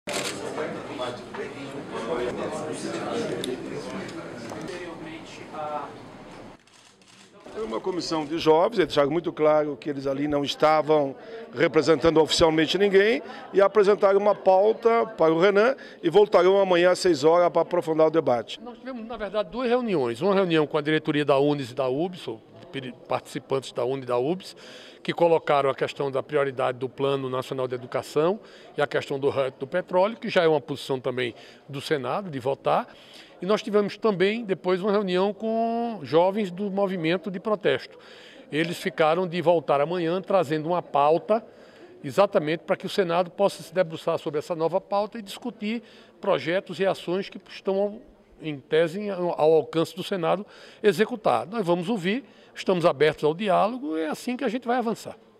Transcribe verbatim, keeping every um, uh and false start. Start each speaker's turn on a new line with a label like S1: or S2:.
S1: É uma comissão de jovens, eles deixaram muito claro que eles ali não estavam representando oficialmente ninguém e apresentaram uma pauta para o Renan e voltarão amanhã às seis horas para aprofundar o debate.
S2: Nós tivemos, na verdade, duas reuniões. Uma reunião com a diretoria da Unis e da U B S, ou participantes da Uni e da U B S, que colocaram a questão da prioridade do Plano Nacional de Educação e a questão do royalties do petróleo, que já é uma posição também do Senado de votar. E nós tivemos também, depois, uma reunião com jovens do movimento de protesto. Eles ficaram de voltar amanhã trazendo uma pauta exatamente para que o Senado possa se debruçar sobre essa nova pauta e discutir projetos e ações que estão, em tese, ao alcance do Senado executar. Nós vamos ouvir, estamos abertos ao diálogo e é assim que a gente vai avançar.